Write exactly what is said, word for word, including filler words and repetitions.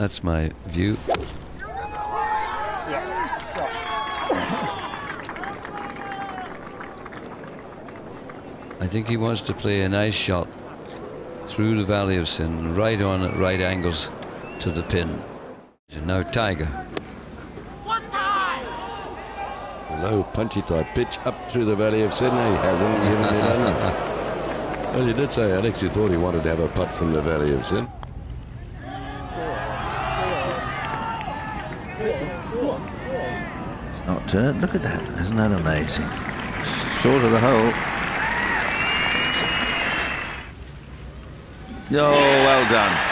That's my view. I think he wants to play a nice shot through the Valley of Sin, right on at right angles to the pin. And now Tiger. Low punchy type pitch up through the Valley of Sin. He hasn't given it enough. Well, you did say, Alex, you thought he wanted to have a putt from the Valley of Sin. It's not turned. Look at that. Isn't that amazing? Short of the hole. Oh, well done.